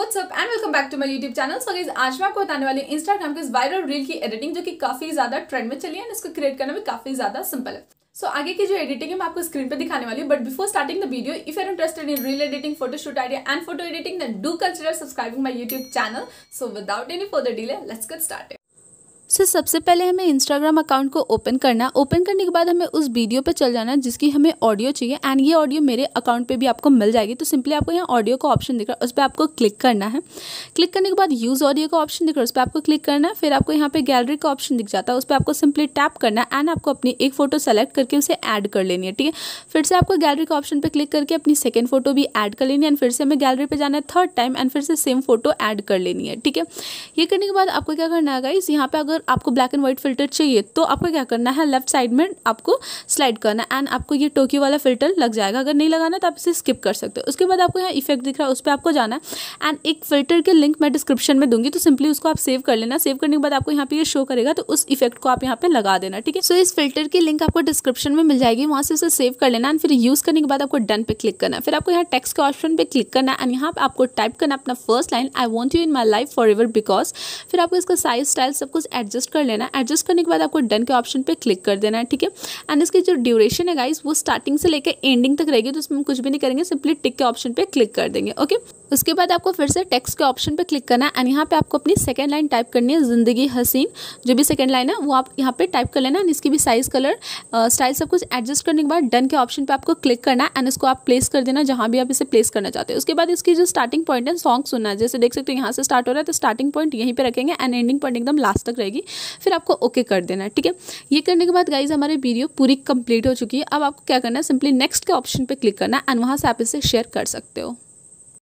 WhatsApp and welcome back to my YouTube channel. So guys, आज मैं आपको बताने वाली हूँ इंस्टाग्राम के इस वायरल रील की एडिटिंग जो कि काफी ज्यादा ट्रेंड में चली है और इसको क्रिएट करना भी काफी ज्यादा सिंपल है। सो आगे की जो एडिटिंग है मैं आपको स्क्रीन पे दिखाने वाली हूँ, but before starting the video, if you are interested in reel editing, photoshoot idea and photo editing, then do consider subscribing my YouTube channel. So without any further delay, let's get started. सबसे पहले हमें Instagram account को open करना है। Open करने के बाद हमें उस वीडियो पे चल जाना है जिसकी हमें ऑडियो चाहिए, एंड ये ऑडियो मेरे अकाउंट पे भी आपको मिल जाएगी। तो सिंपली आपको यहाँ ऑडियो का ऑप्शन दिख रहा है, उस पर आपको क्लिक करना है। क्लिक करने के बाद यूज़ ऑडियो का ऑप्शन दिख रहा है, उस पर आपको क्लिक करना है। फिर आपको यहाँ पे गैलरी का ऑप्शन दिख जाता है, उस पर आपको सिंपली टैप करना है एंड आपको अपनी एक फोटो सेलेक्ट करके उसे ऐड कर लेनी है। ठीक है, फिर से आपको गैलरी का ऑप्शन पर क्लिक करके अपनी सेकेंड फोटो भी ऐड कर लेनी है, एंड फिर से हमें गैलरी पर जाना है थर्ड टाइम एंड फिर से सेम फोटो ऐड कर लेनी है। ठीक है, ये करने के बाद आपको क्या करना है गाइस, यहाँ पे अगर आपको ब्लैक एंड व्हाइट फिल्टर चाहिए तो आपको क्या करना है, लेफ्ट साइड में आपको स्लाइड करना है एंड आपको ये टोक्यो वाला फिल्टर लग जाएगा। अगर नहीं लगाना तो आप इसे स्किप कर सकते हो। उसके बाद आपको यहाँ इफेक्ट दिख रहा है, उस पर आपको जाना है एंड एक फिल्टर के लिंक मैं डिस्क्रिप्शन में दूंगी, तो सिंपली उसको आप सेव कर लेना। सेव करने के बाद आपको यहाँ पे ये शो करेगा, तो उस इफेक्ट को आप यहाँ पे लगा देना। ठीक है, सो इस फिल्टर की लिंक आपको डिस्क्रिप्शन में मिल जाएगी, वहाँ से उसे सेव कर लेना एंड फिर यूज करने के बाद आपको डन पे क्लिक करना है। फिर आपको यहाँ टेक्स्ट के ऑप्शन पे क्लिक करना है एंड यहाँ पे आपको टाइप करना अपना first line, I want you in my life for ever because. फिर आपको इसका साइज स्टाइल सब कुछ एडजस्ट कर लेना। एडजस्ट करने के बाद आपको डन के ऑप्शन पे क्लिक कर देना है। ठीक है, एंड इसकी जो ड्यूरेशन है गाइस वो स्टार्टिंग से लेकर एंडिंग तक रहेगी, तो उसमें हम कुछ भी नहीं करेंगे, सिंपली टिक के ऑप्शन पे क्लिक कर देंगे। ओके, उसके बाद आपको फिर से टेक्स्ट के ऑप्शन पे क्लिक करना है एंड यहाँ पे आपको अपनी सेकंड लाइन टाइप करनी है, जिंदगी हसीन। जो भी सेकंड लाइन है वो आप यहाँ पे टाइप कर लेना एंड इसकी भी साइज, कलर, स्टाइल सब कुछ एडजस्ट करने के बाद डन के ऑप्शन पे आपको क्लिक करना है एंड इसको आप प्लेस कर देना जहाँ भी आप इसे प्लेस करना चाहते हैं। उसके बाद इसकी जो स्टार्टिंग पॉइंट है सॉन्ग सुनना है, जैसे देख सकते हो यहाँ से स्टार्ट हो रहा है तो स्टार्टिंग पॉइंट यहीं पे रखेंगे एंड एंडिंग पॉइंट एकदम लास्ट तक रहेगी। फिर आपको ओके कर देना है। ठीक है, ये करने के बाद गाइज हमारी वीडियो पूरी कंप्लीट हो चुकी है। अब आपको क्या करना है, सिंपली नेक्स्ट के ऑप्शन पे क्लिक करना है एंड वहाँ से आप इसे शेयर कर सकते हो।